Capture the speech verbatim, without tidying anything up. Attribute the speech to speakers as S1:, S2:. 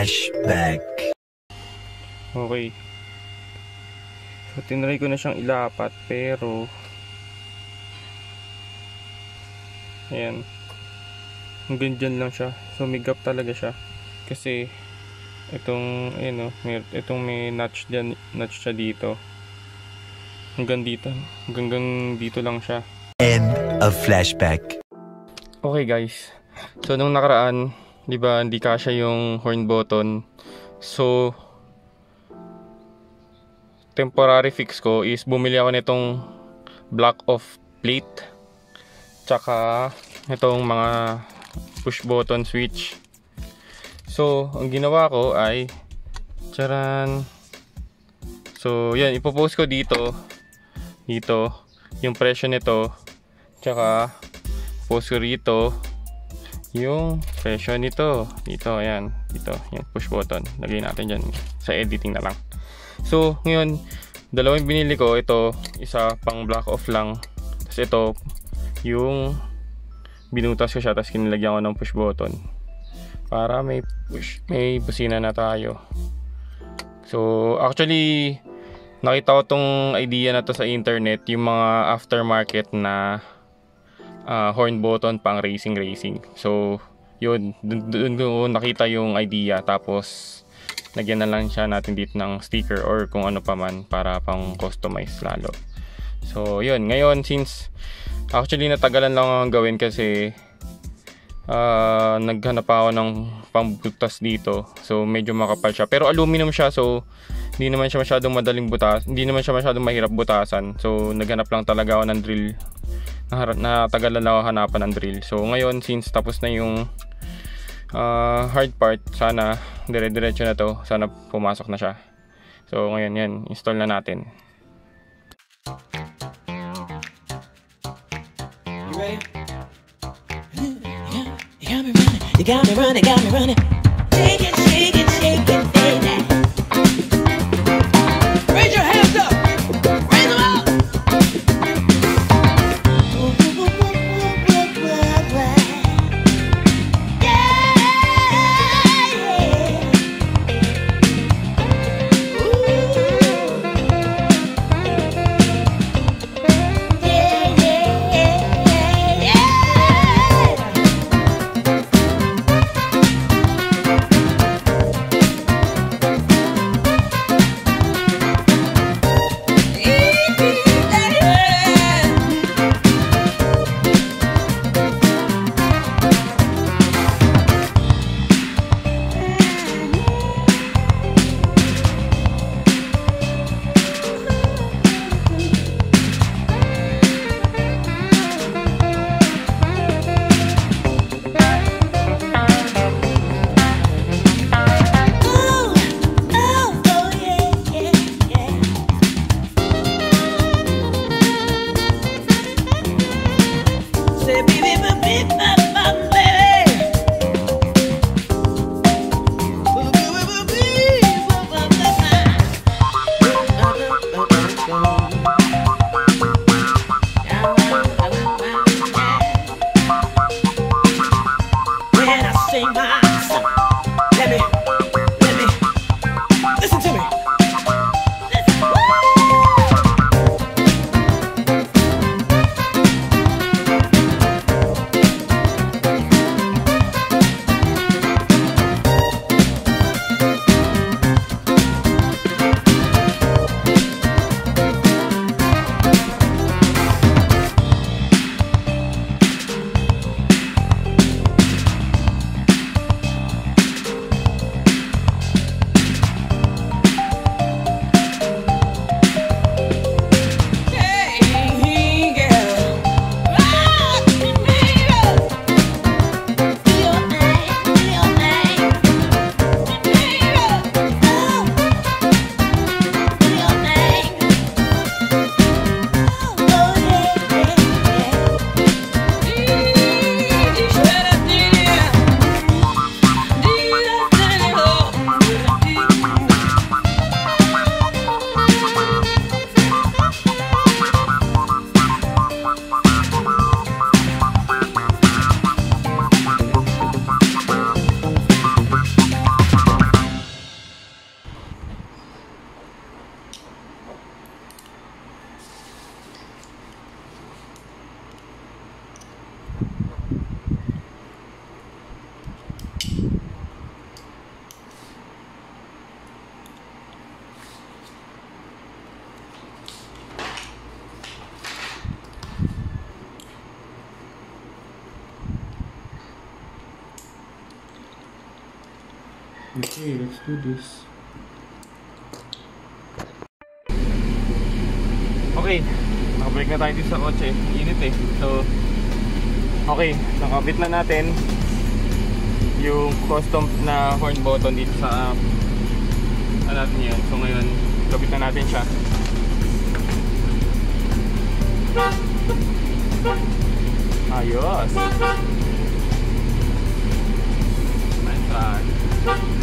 S1: Flashback.
S2: Okay. So, tinry ko na siyang ilapat, pero ayan, hanggang dyan lang siya. Sumigap talaga siya. Kasi itong, ayan o, may, itong may notch dyan, notch siya dito. Hanggang dito. Hanggang dito lang siya.
S1: End of flashback.
S2: Okay guys. So, nung nakaraan, di ba, hindi kasya yung horn button. So, temporary fix ko is bumili ako nitong block of plate, tsaka itong mga push button switch. So ang ginawa ko ay charan, so yan, ipopost ko dito dito yung presyo nito, tsaka post ko rito yung presyo nito dito. Ayan, dito yung push button, lagay natin dyan sa editing na lang. So, ngayon, dalawang binili ko. Ito, isa pang block off lang. Tapos ito, yung binutas ko siya, tapos kinilagyan ko ng push button. Para may push, may busina na tayo. So, actually, nakita ko tong idea na to sa internet. Yung mga aftermarket na uh, horn button pang racing racing. So, yun, dun ko nakita yung idea. Tapos, lagyan na lang siya natin dito ng sticker or kung ano pa man para pang customize lalo. So yun, ngayon since actually natagalan lang ang gawin kasi uh, naghanap ako ng pambutas dito. So medyo makapal siya, pero aluminum siya, so hindi naman siya masyadong madaling butas, hindi naman siya masyadong mahirap butasan. So naghanap lang talaga ako ng drill. Natagalan lang ako hanapan ng drill. So ngayon since tapos na yung Uh, hard part, sana dire-diretso na to, sana pumasok na siya. So ngayon yan, install na natin. You ready? You got me running, you got me running, got me running. Shake it, shake it, shake it, baby. Raise your hands up, raise them up. Okay, let's do this. Okay, nakabalik na tayo dito sa kotse. Init eh. So, okay, nakabit na natin yung custom na horn button dito sa ano natin yan. So ngayon, kabit na natin siya. Ayos. Nice.